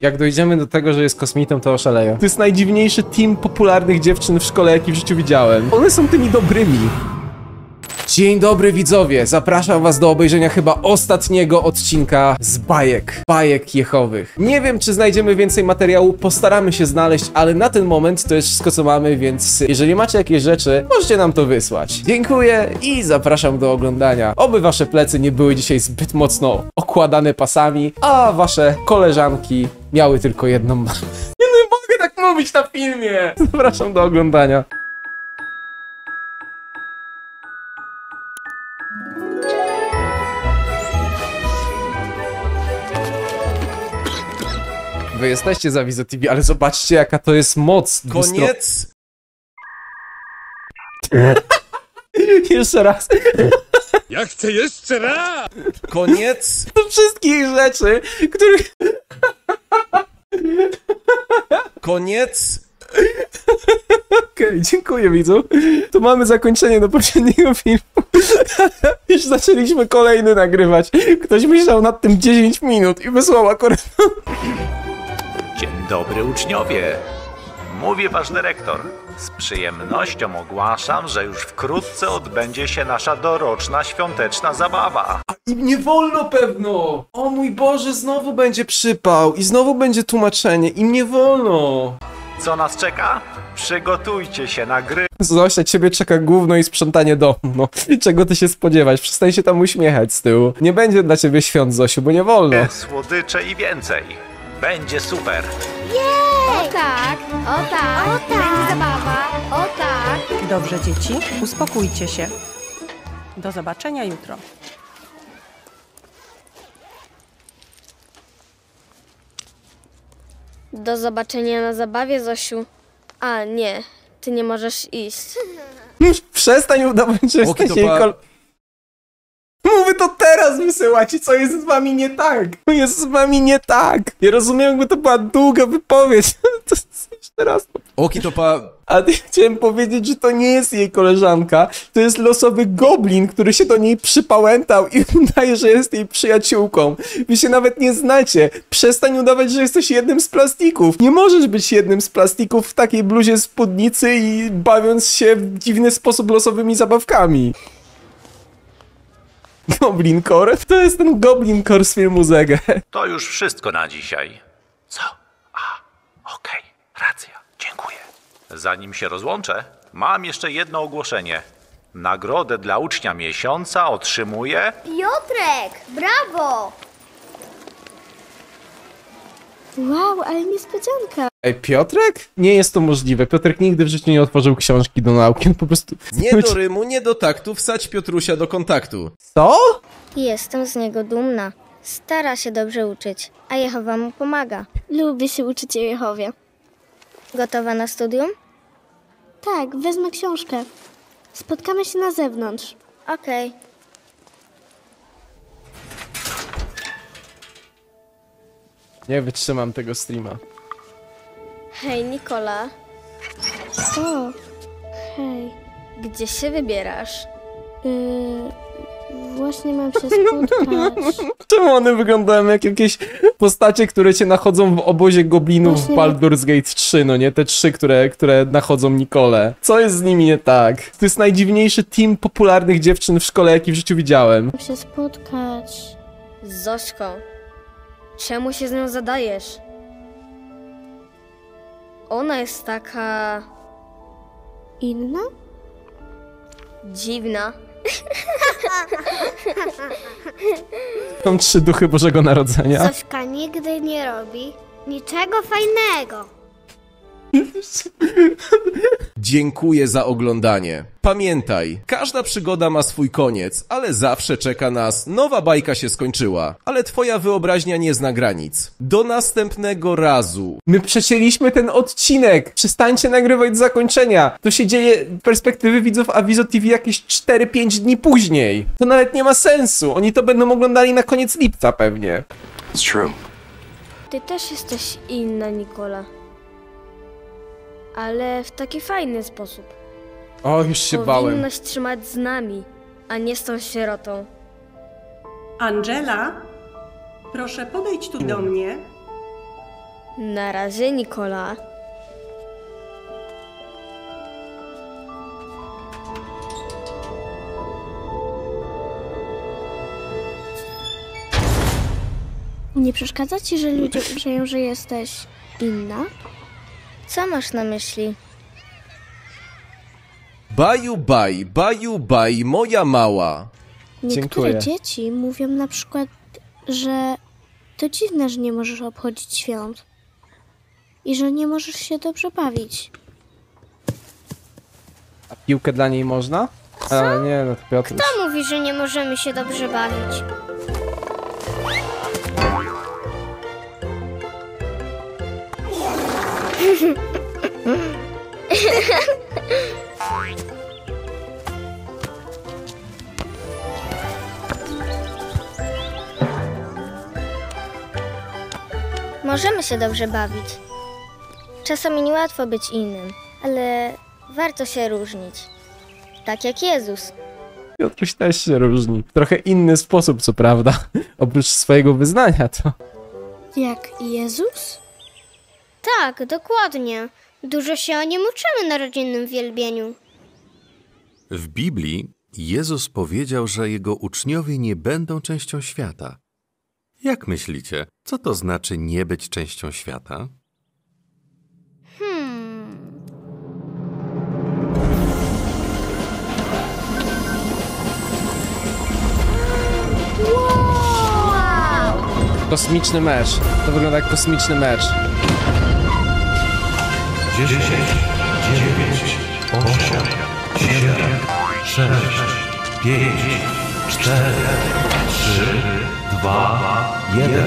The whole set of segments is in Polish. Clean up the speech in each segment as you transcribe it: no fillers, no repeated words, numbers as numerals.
Jak dojdziemy do tego, że jest kosmitą, to oszaleję. To jest najdziwniejszy team popularnych dziewczyn w szkole, jaki w życiu widziałem. One są tymi dobrymi. Dzień dobry widzowie, zapraszam was do obejrzenia chyba ostatniego odcinka z bajek Jehowych. Nie wiem, czy znajdziemy więcej materiału, postaramy się znaleźć, ale na ten moment to jest wszystko, co mamy, więc jeżeli macie jakieś rzeczy, możecie nam to wysłać. Dziękuję i zapraszam do oglądania. Oby wasze plecy nie były dzisiaj zbyt mocno okładane pasami, a wasze koleżanki miały tylko jedną... Nie mogę tak mówić na filmie! Zapraszam do oglądania. Wy jesteście za Wizo TV, ale zobaczcie, jaka to jest moc. Koniec! Jeszcze raz. Ja chcę jeszcze raz! Koniec! Do wszystkich rzeczy, których... Koniec! Okej, dziękuję widzu. To mamy zakończenie do poprzedniego filmu. Już zaczęliśmy kolejny nagrywać. Ktoś myślał nad tym 10 minut i wysłał akurat... Dzień dobry uczniowie. Mówi wasz dyrektor. Z przyjemnością ogłaszam, że już wkrótce odbędzie się nasza doroczna świąteczna zabawa. Im nie wolno pewno! O mój Boże, znowu będzie przypał i znowu będzie tłumaczenie. Im nie wolno! Co nas czeka? Przygotujcie się na gry. Zosia, ciebie czeka gówno i sprzątanie domu. No, czego ty się spodziewasz? Przestań się tam uśmiechać z tyłu. Nie będzie dla ciebie świąt, Zosiu, bo nie wolno. Słodycze i więcej. Będzie super. Jej! O tak, o tak, o tak. Będzie zabawa, o tak. Dobrze, dzieci, uspokójcie się. Do zobaczenia jutro. Do zobaczenia na zabawie, Zosiu. A nie, ty nie możesz iść. Przestań udawać, że jesteś jej Mówię to teraz wysyłać i co jest z wami nie tak? Co jest z wami nie tak? Ja rozumiem, jakby to była długa wypowiedź. To jeszcze raz. Okitopa... A chciałem powiedzieć, że to nie jest jej koleżanka. To jest losowy goblin, który się do niej przypałętał i udaje, że jest jej przyjaciółką. Wy się nawet nie znacie. Przestań udawać, że jesteś jednym z plastików. Nie możesz być jednym z plastików w takiej bluzie spódnicy i bawiąc się w dziwny sposób losowymi zabawkami. Goblin Core? To jest ten Goblin Core z filmu Zegę. To już wszystko na dzisiaj. Co? Okej, racja, dziękuję. Zanim się rozłączę, mam jeszcze jedno ogłoszenie. Nagrodę dla ucznia miesiąca otrzymuje... Piotrek, brawo! Wow, ale niespodzianka. Ej, Piotrek? Nie jest to możliwe. Piotrek nigdy w życiu nie otworzył książki do nauki. On po prostu... Nie do rymu, nie do taktu, wsadź Piotrusia do kontaktu. Co? Jestem z niego dumna. Stara się dobrze uczyć, a Jehowa mu pomaga. Lubię się uczyć o Jehowie. Gotowa na studium? Tak, wezmę książkę. Spotkamy się na zewnątrz. Okej. Nie wytrzymam tego streama. Hej, Nikola. O, hej. Gdzie się wybierasz? Właśnie mam się spotkać. Czemu one wyglądają jak jakieś postacie, które cię nachodzą w obozie goblinów w Właśnie Baldur's Gate 3, no nie? Te 3, które nachodzą Nikolę. Co jest z nimi nie tak? To jest najdziwniejszy team popularnych dziewczyn w szkole, jaki w życiu widziałem. Mam się spotkać. Z Zośką. Czemu się z nią zadajesz? Ona jest taka... Inna? dziwna. Są 3 duchy Bożego Narodzenia. Zośka nigdy nie robi niczego fajnego. Dziękuję za oglądanie. Pamiętaj, każda przygoda ma swój koniec, ale zawsze czeka nas nowa bajka się skończyła. Ale twoja wyobraźnia nie zna granic. Do następnego razu. My przecięliśmy ten odcinek. Przestańcie nagrywać zakończenia. To się dzieje z perspektywy widzów Avizo TV jakieś 4-5 dni później. To nawet nie ma sensu. Oni to będą oglądali na koniec lipca pewnie. It's true. Ty też jesteś inna, Nikola. Ale w taki fajny sposób. O, już się bałem. Powinnaś trzymać z nami, a nie z tą sierotą. Angela, proszę podejdź tu do mnie. Na razie, Nikola. Nie przeszkadza ci, że ludzie uważają, że jesteś inna? Co masz na myśli? Baju baj, moja mała. Niektóre Dziękuję. dzieci mówią na przykład, że to dziwne, że nie możesz obchodzić świąt i że nie możesz się dobrze bawić. A piłkę dla niej można? Ale nie, no to Piotruś. Kto mówi, że nie możemy się dobrze bawić? Możemy się dobrze bawić. Czasami niełatwo być innym, ale warto się różnić. Tak jak Jezus. Piotruś też się różni. W trochę inny sposób, co prawda. Oprócz swojego wyznania, to... Jak Jezus? Tak, dokładnie. Dużo się o nim uczymy na rodzinnym wielbieniu. W Biblii Jezus powiedział, że jego uczniowie nie będą częścią świata. Jak myślicie, co to znaczy nie być częścią świata? Kosmiczny mecz. To wygląda jak kosmiczny mecz. 10, 9, 8, 7, 6, 5, 4, 3, 2, 1.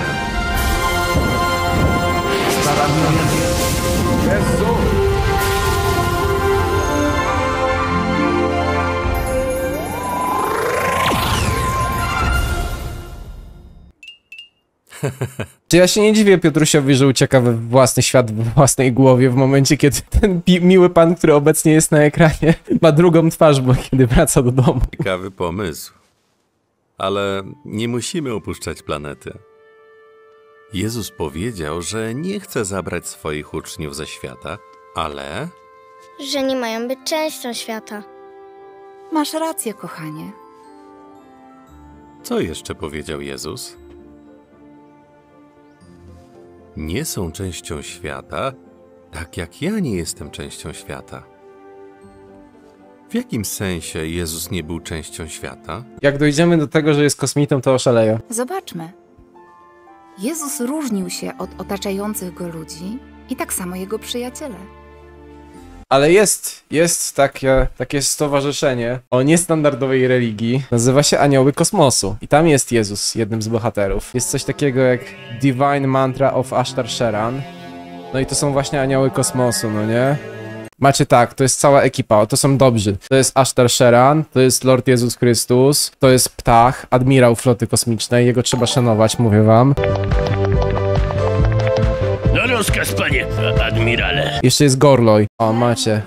Czy ja się nie dziwię Piotrusiowi, że ucieka we własny świat w własnej głowie w momencie, kiedy ten miły pan, który obecnie jest na ekranie, ma drugą twarz, bo kiedy wraca do domu. Ciekawy pomysł. Ale nie musimy opuszczać planety. Jezus powiedział, że nie chce zabrać swoich uczniów ze świata, ale Że nie mają być częścią świata. Masz rację, kochanie. co jeszcze powiedział Jezus? Nie są częścią świata, tak jak ja nie jestem częścią świata. W jakim sensie Jezus nie był częścią świata? Jak dojdziemy do tego, że jest kosmitą, to oszaleję. Zobaczmy. Jezus różnił się od otaczających go ludzi i tak samo jego przyjaciele. Ale jest takie stowarzyszenie o niestandardowej religii. Nazywa się Anioły Kosmosu. I tam jest Jezus, jednym z bohaterów. Jest coś takiego jak Divine Mantra of Ashtar Sheran. No i to są właśnie Anioły Kosmosu, no nie? Macie tak, to jest cała ekipa, o, to są dobrzy. To jest Ashtar Sheran, to jest Lord Jezus Chrystus, to jest Ptah, admirał floty kosmicznej, jego trzeba szanować, mówię wam. No rozkaz, panie admirale. Jeszcze jest Gorloj. O, macie.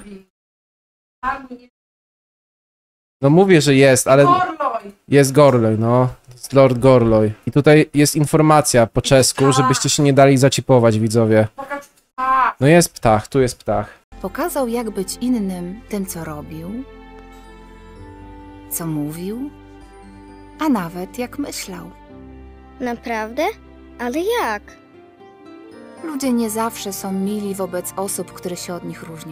No mówię, że jest, ale... Jest Gorloj, no. Jest Lord Gorloj. I tutaj jest informacja po czesku, żebyście się nie dali zacipować, widzowie. No jest Ptah, tu jest Ptah. Pokazał, jak być innym tym, co robił, co mówił, a nawet jak myślał. Naprawdę? Ale jak? Ludzie nie zawsze są mili wobec osób, które się od nich różnią.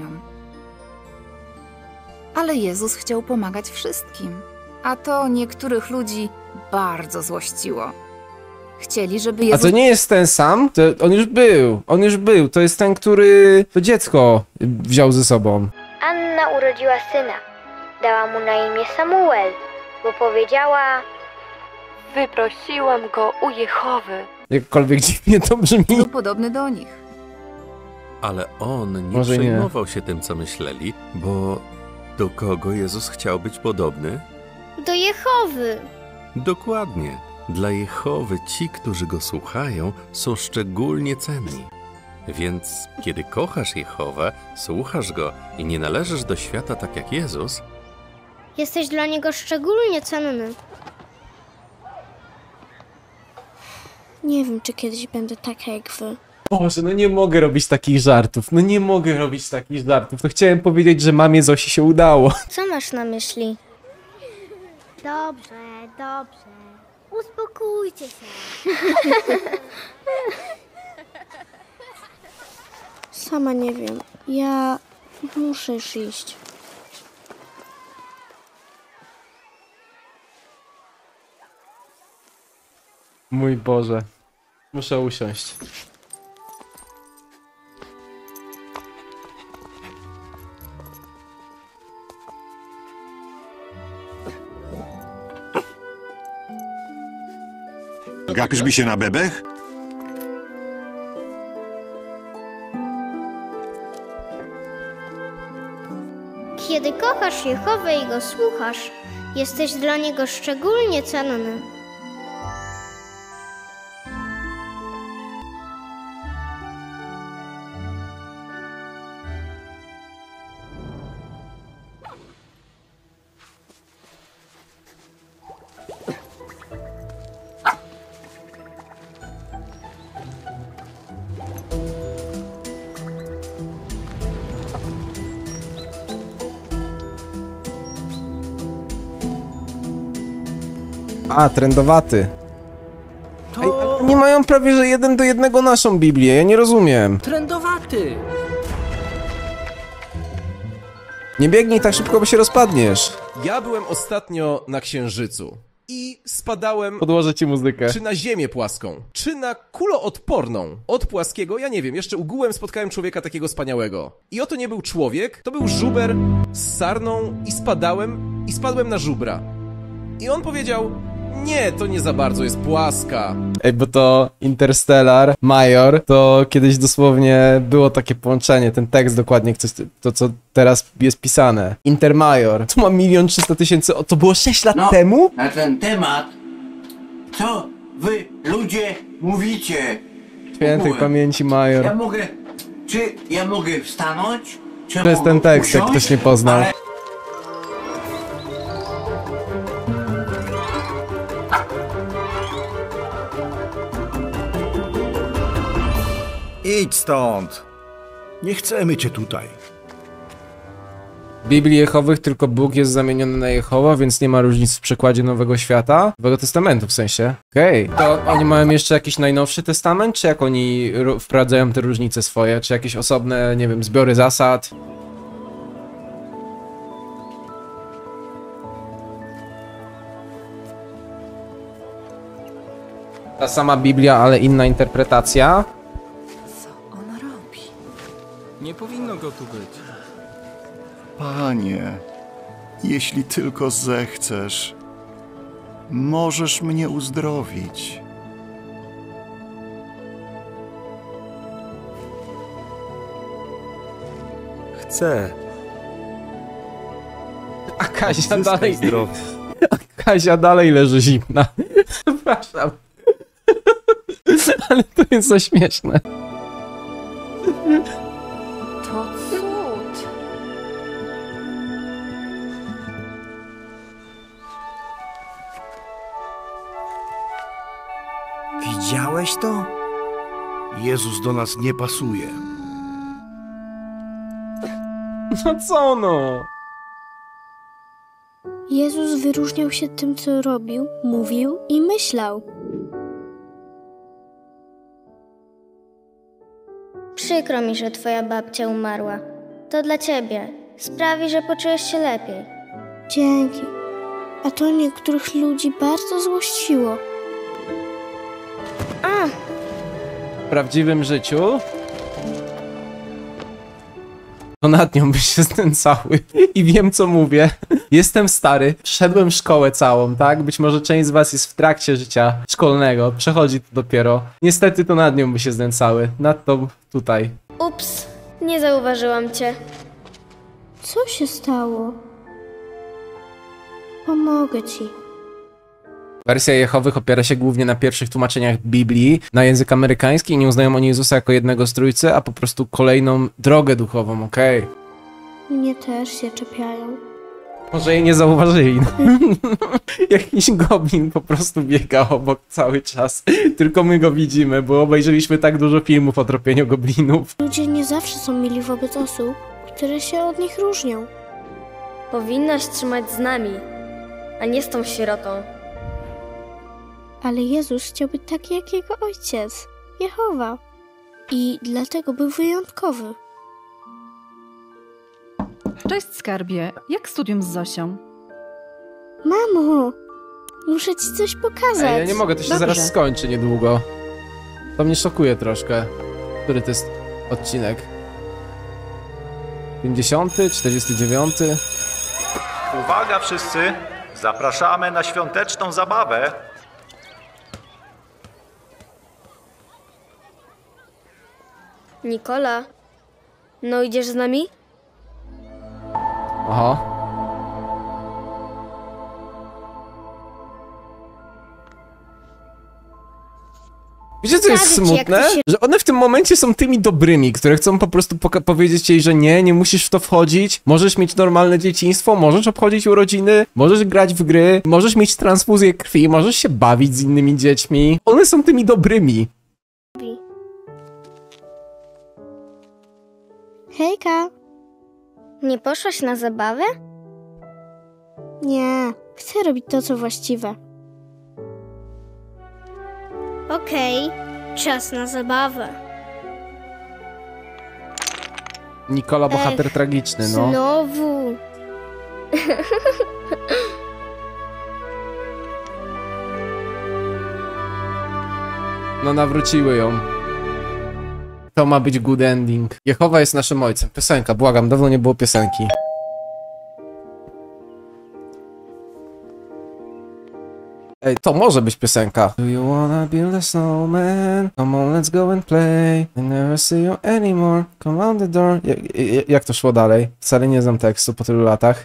Ale Jezus chciał pomagać wszystkim, a to niektórych ludzi bardzo złościło. Chcieli, żeby A Jezus... to nie jest ten sam? To on już był. To jest ten, który to dziecko wziął ze sobą. Anna urodziła syna. Dała mu na imię Samuel, bo powiedziała... Wyprosiłam go u Jehowy. Jakkolwiek dziwnie to brzmi. był podobny do nich. Ale on nie Może nie. przejmował się tym, co myśleli, bo do kogo Jezus chciał być podobny? Do Jehowy. Dokładnie. Dla Jehowy ci, którzy go słuchają, są szczególnie cenni. Więc kiedy kochasz Jehowę, słuchasz go i nie należysz do świata tak jak Jezus, Jesteś dla niego szczególnie cenny. Nie wiem, czy kiedyś będę taka jak wy. Boże, no nie mogę robić takich żartów. No nie mogę robić takich żartów. No chciałem powiedzieć, że mamie Zosi się udało. Co masz na myśli? Dobrze, dobrze. Uspokójcie się. Sama nie wiem. Ja muszę już iść. Mój Boże. Muszę usiąść. Gapisz mi się na bebech? Kiedy kochasz Jehowę i go słuchasz, jesteś dla niego szczególnie cenny. A, trendowaty. Ej, ale nie mają prawie, że 1:1 naszą Biblię, ja nie rozumiem. Trendowaty! Nie biegnij tak szybko, bo się rozpadniesz. Ja byłem ostatnio na Księżycu i spadałem... Podłożę ci muzykę. Czy na ziemię płaską, czy na kuloodporną. Od płaskiego, ja nie wiem, jeszcze ugułem spotkałem człowieka takiego wspaniałego. I oto nie był człowiek, to był żuber z sarną i spadłem na żubra. I on powiedział, nie, to nie za bardzo jest płaska. Ej, bo to Interstellar, Major, to kiedyś dosłownie było takie połączenie, ten tekst dokładnie, to co teraz jest pisane. Intermajor, tu mam 1 300 000, to było 6 lat temu? Na ten temat, co wy ludzie mówicie? Świętej pamięci Major. Czy ja mogę wstanąć? Czy To jest ten tekst, jak ktoś nie poznał. Idź stąd. Nie chcemy cię tutaj. W Biblii Jehowych tylko Bóg jest zamieniony na Jehowa, więc nie ma różnic w przekładzie Nowego Świata. Nowego Testamentu w sensie. Okej. To oni mają jeszcze jakiś najnowszy testament, czy jak oni wprowadzają te różnice swoje? Czy jakieś osobne, nie wiem, zbiory zasad? Ta sama Biblia, ale inna interpretacja. Co on robi? Nie powinno go tu być. Panie, jeśli tylko zechcesz, możesz mnie uzdrowić. Chcę. A Kazia dalej... Kazia dalej leży zimna. Przepraszam. Ale to jest za śmieszne. To cud. Widziałeś to? Jezus do nas nie pasuje. No co no? Jezus wyróżniał się tym, co robił, mówił i myślał. Przykro mi, że twoja babcia umarła. To dla ciebie. Sprawi, że poczujesz się lepiej. Dzięki. A to niektórych ludzi bardzo złościło. W prawdziwym życiu to nad nią by się znęcały. I wiem, co mówię. Jestem stary, przeszedłem szkołę całą, tak? Być może część z was jest w trakcie życia szkolnego, przechodzi to dopiero. Niestety to nad nią by się znęcały. Nad tą tutaj. Ups, nie zauważyłam cię. Co się stało? Pomogę ci. Wersja Jehowych opiera się głównie na pierwszych tłumaczeniach Biblii na język amerykański i nie uznają oni Jezusa jako jednego z trójcy, a po prostu kolejną drogę duchową, okej? Mnie też się czepiają. Może jej nie zauważyli. Jakiś goblin po prostu biega obok cały czas. Tylko my go widzimy, bo obejrzeliśmy tak dużo filmów o tropieniu goblinów. Ludzie nie zawsze są mili wobec osób, które się od nich różnią. Powinnaś trzymać z nami, a nie z tą sierotą. Ale Jezus chciał być taki jak jego ojciec, Jehowa. I dlatego był wyjątkowy. Cześć, skarbie. Jak studium z Zosią? Mamo, muszę ci coś pokazać. Ej, ja nie mogę, to się zaraz skończy niedługo. To mnie szokuje troszkę. Który to jest odcinek? 50? 49? Uwaga wszyscy! Zapraszamy na świąteczną zabawę. Nikola, no idziesz z nami? Aha. Wiecie, co jest smutne? Że one w tym momencie są tymi dobrymi, które chcą po prostu powiedzieć jej, że nie musisz w to wchodzić, możesz mieć normalne dzieciństwo, możesz obchodzić urodziny, możesz grać w gry, możesz mieć transfuzję krwi, możesz się bawić z innymi dziećmi. One są tymi dobrymi. Hejka. Nie poszłaś na zabawę? Nie, chcę robić to, co właściwe. Okej, czas na zabawę. Nikola, bohater tragiczny, no. Znowu. No nawróciły ją. To ma być good ending. Jehowa jest naszym ojcem. Piosenka, błagam, dawno nie było piosenki. Ej, to może być piosenka. Do you wanna build a snowman? Come on, let's go and play. I never see you anymore. Come on the door. Jak to szło dalej? Wcale nie znam tekstu po tylu latach.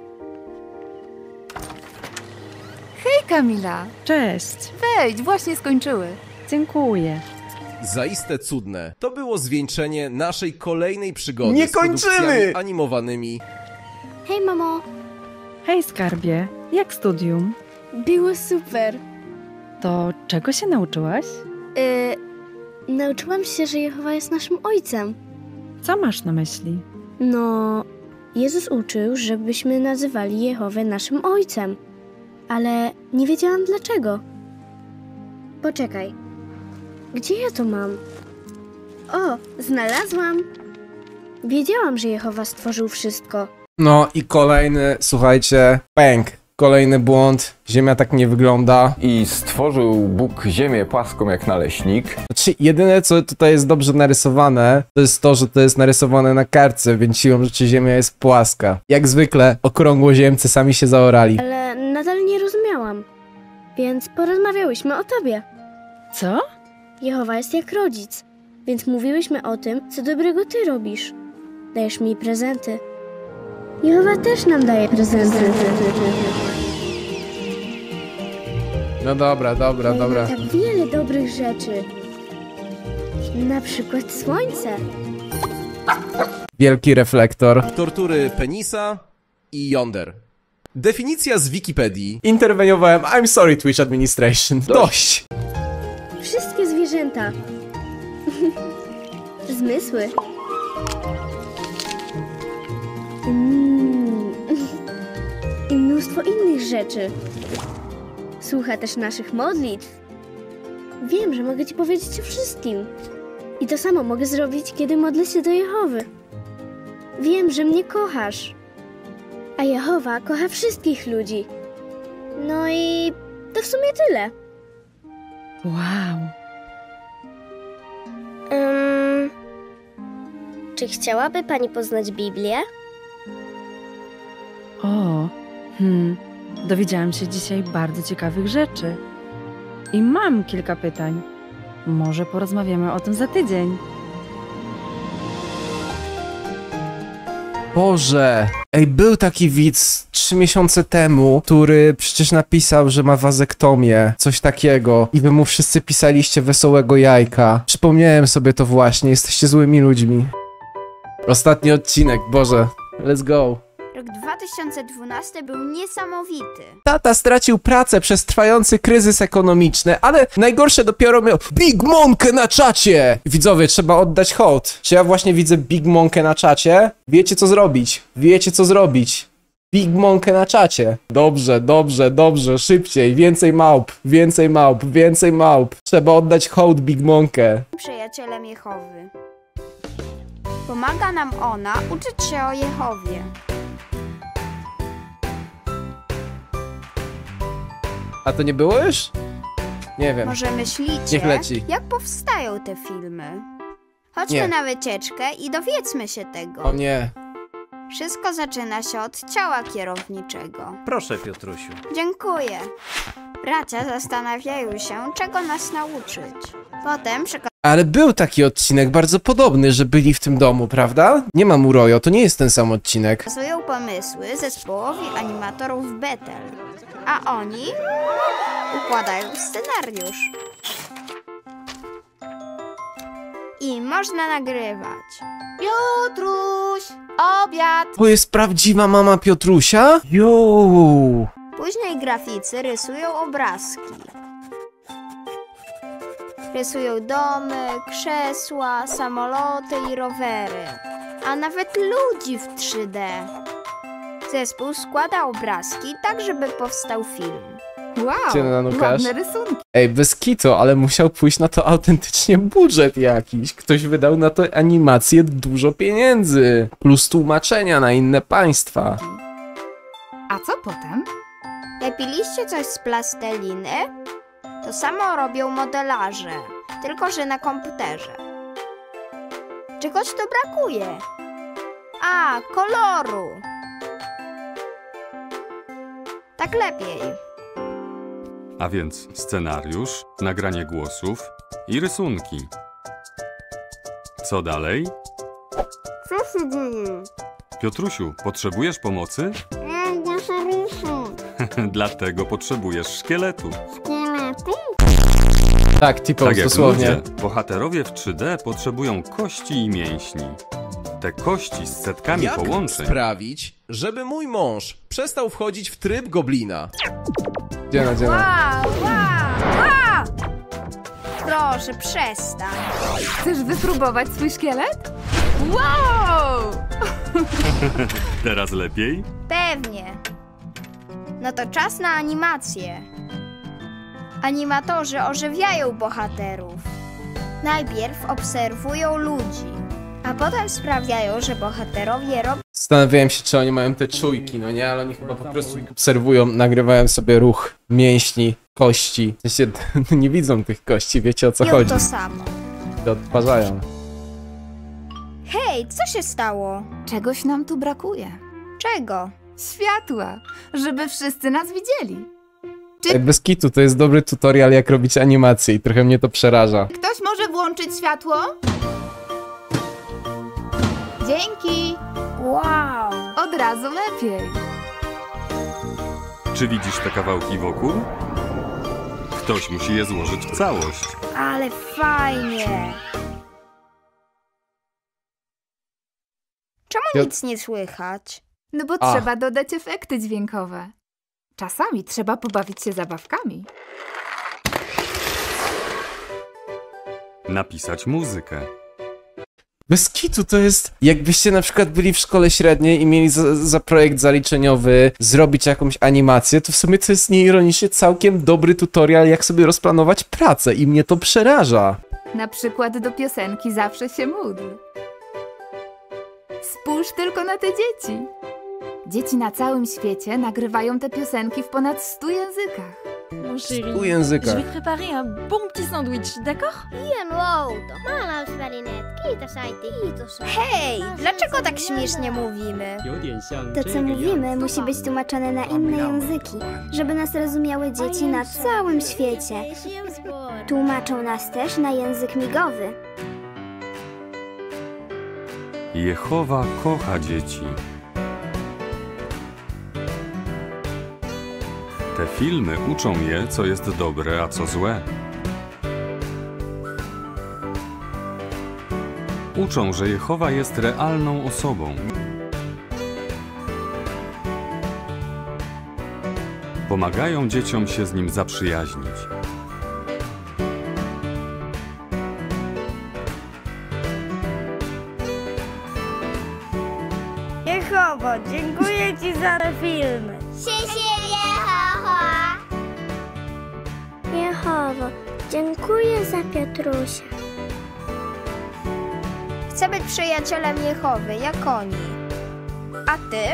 Hej, Kamila. Cześć. Wejdź, właśnie skończyły. Dziękuję. Zaiste cudne. To było zwieńczenie naszej kolejnej przygody Nie z produkcjami kończymy! animowanymi. Hej, mamo. Hej, skarbie. Jak studium? Było super. To czego się nauczyłaś? Nauczyłam się, że Jehowa jest naszym ojcem. Co masz na myśli? No, Jezus uczył, żebyśmy nazywali Jehowę naszym ojcem. Ale nie wiedziałam dlaczego. Poczekaj. Gdzie ja to mam? O, znalazłam. Wiedziałam, że Jehowa stworzył wszystko. No i kolejny, słuchajcie, pęk. Kolejny błąd. Ziemia tak nie wygląda. I stworzył Bóg ziemię płaską jak naleśnik. Znaczy, jedyne co tutaj jest dobrze narysowane, to jest to, że to jest narysowane na kartce, więc siłą rzeczy ziemia jest płaska. Jak zwykle, okrągłoziemcy sami się zaorali. Ale nadal nie rozumiałam. Więc porozmawiałyśmy o tobie. Co? Jehowa jest jak rodzic, więc mówiłyśmy o tym, co dobrego ty robisz. Dajesz mi prezenty. Jehowa też nam daje prezenty. No dobra. Daje tak wiele dobrych rzeczy. Na przykład słońce. Wielki reflektor. Tortury penisa i yonder. Definicja z Wikipedii. Interweniowałem. I'm sorry, Twitch Administration. Dość. Wszystkie zwierzęta. Zmysły. I mnóstwo innych rzeczy. Słucha też naszych modlitw. Wiem, że mogę ci powiedzieć o wszystkim. I to samo mogę zrobić, kiedy modlę się do Jehowy. Wiem, że mnie kochasz. A Jehowa kocha wszystkich ludzi. No i to w sumie tyle. Wow. Czy chciałaby pani poznać Biblię? O, dowiedziałam się dzisiaj bardzo ciekawych rzeczy. I mam kilka pytań. Może porozmawiamy o tym za tydzień. Boże. Ej, był taki widz 3 miesiące temu, który przecież napisał, że ma wazektomię. Coś takiego. I wy mu wszyscy pisaliście wesołego jajka. Przypomniałem sobie to właśnie. Jesteście złymi ludźmi. Ostatni odcinek. Boże. Let's go. Rok 2. 2012 był niesamowity. Tata stracił pracę przez trwający kryzys ekonomiczny, ale najgorsze dopiero miał Big Monkę na czacie! Widzowie, trzeba oddać hołd. Czy ja właśnie widzę Big Monkę na czacie? Wiecie co zrobić. Wiecie co zrobić. Big Monkę na czacie. Dobrze, dobrze, dobrze, szybciej. Więcej małp, więcej małp, więcej małp. Trzeba oddać hołd Big Monkę. Przyjacielem Jehowy. Pomaga nam ona uczyć się o Jehowie. A to nie było już? Nie wiem. Może myślicie, Niech leci. jak powstają te filmy? Chodźmy Nie. na wycieczkę i dowiedzmy się tego. O nie. Wszystko zaczyna się od ciała kierowniczego. Proszę, Piotrusiu. Dziękuję. Bracia zastanawiają się, czego nas nauczyć. Potem Ale był taki odcinek bardzo podobny, że byli w tym domu, prawda? Nie ma Murojo, to nie jest ten sam odcinek. przekazują pomysły zespołowi animatorów Bethel, a oni układają scenariusz. I można nagrywać. Piotruś, obiad! To jest prawdziwa mama Piotrusia? Jooo! Później graficy rysują obrazki. Rysują domy, krzesła, samoloty i rowery, a nawet ludzi w 3D. Zespół składa obrazki tak, żeby powstał film. Dzień Łukasz. ładne rysunki. Ej, bez kitu, ale musiał pójść na to autentycznie budżet jakiś. Ktoś wydał na to animację dużo pieniędzy. Plus tłumaczenia na inne państwa. A co potem? Lepiliście coś z plasteliny? To samo robią modelarze, tylko że na komputerze. Czegoś tu brakuje. A, koloru. Tak lepiej. A więc scenariusz, nagranie głosów i rysunki. Co dalej? Co się dzieje? Piotrusiu, potrzebujesz pomocy? Ja się ryszę. Dlatego potrzebujesz szkieletu. Szkielety? Tak, typowo Tak jak dosłownie. ludzie, bohaterowie w 3D potrzebują kości i mięśni. Te kości z setkami Jak połączeń. sprawić, żeby mój mąż przestał wchodzić w tryb goblina? Dziena. Proszę, przestań. Chcesz wypróbować swój szkielet? Wow! Teraz lepiej? Pewnie. No to czas na animację. Animatorzy ożywiają bohaterów. Najpierw obserwują ludzi, a potem sprawiają, że bohaterowie robią... Zastanawiałem się, czy oni mają te czujki, no nie? Ale oni chyba po prostu obserwują, nagrywają sobie ruch mięśni, kości. W sensie nie widzą tych kości, wiecie o co chodzi. to samo. To odtwarzają. Hej, co się stało? Czegoś nam tu brakuje. Czego? Światła, żeby wszyscy nas widzieli. Ej, bez kitu, to jest dobry tutorial, jak robić animację i trochę mnie to przeraża. Ktoś może włączyć światło? Dzięki. Wow. Od razu lepiej. Czy widzisz te kawałki wokół? Ktoś musi je złożyć w całość. Ale fajnie. Czemu nic nie słychać? No bo trzeba dodać efekty dźwiękowe. Czasami trzeba pobawić się zabawkami. Napisać muzykę. Bez kitu to jest... Jakbyście na przykład byli w szkole średniej i mieli za projekt zaliczeniowy zrobić jakąś animację, to w sumie to jest nieironicznie całkiem dobry tutorial, jak sobie rozplanować pracę i mnie to przeraża. Na przykład do piosenki Zawsze się módl. Spójrz tylko na te dzieci. Dzieci na całym świecie nagrywają te piosenki w ponad 100 językach. Mon chéri, 100 językach. je vais préparer un bon petit sandwich, d'accord? Hej, dlaczego tak śmiesznie mówimy? To, co mówimy, musi być tłumaczone na inne języki, żeby nas rozumiały dzieci na całym świecie. Tłumaczą nas też na język migowy. Jehowa kocha dzieci. Te filmy uczą je, co jest dobre, a co złe. Uczą, że Jehowa jest realną osobą. pomagają dzieciom się z nim zaprzyjaźnić. Jehowo, dziękuję Ci za te filmy. Jehowo, dziękuję za Piotrusia. Chcę być przyjacielem Jehowy, jak oni. A ty?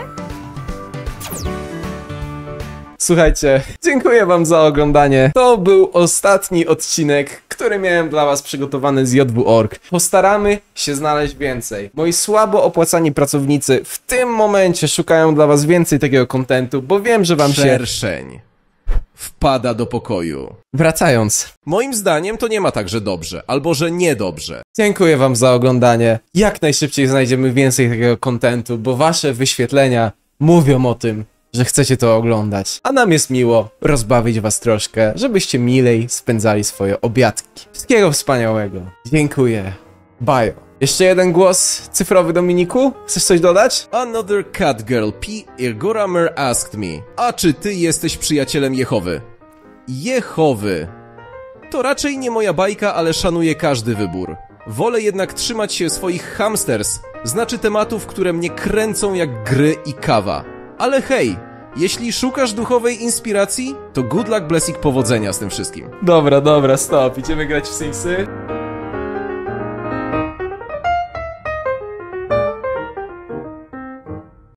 Słuchajcie, dziękuję wam za oglądanie. To był ostatni odcinek, który miałem dla was przygotowany z JW.org. Postaramy się znaleźć więcej. Moi słabo opłacani pracownicy w tym momencie szukają dla was więcej takiego kontentu, bo wiem, że wam się... Szerszeń wpada do pokoju. Wracając. Moim zdaniem to nie ma tak, że dobrze, albo że niedobrze. Dziękuję wam za oglądanie. Jak najszybciej znajdziemy więcej takiego kontentu, bo wasze wyświetlenia mówią o tym, że chcecie to oglądać. A nam jest miło rozbawić was troszkę, żebyście milej spędzali swoje obiadki. Wszystkiego wspaniałego. Dziękuję. Bye. Jeszcze jeden głos cyfrowy, Dominiku? Chcesz coś dodać? Another cat girl P. Irgoramer asked me. A czy ty jesteś przyjacielem Jehowy? Jehowy. To raczej nie moja bajka, ale szanuję każdy wybór. Wolę jednak trzymać się swoich hamsters, znaczy tematów, które mnie kręcą jak gry i kawa. Ale hej, jeśli szukasz duchowej inspiracji, to good luck, blessing, powodzenia z tym wszystkim. Dobra, stop. Idziemy grać w Simsy.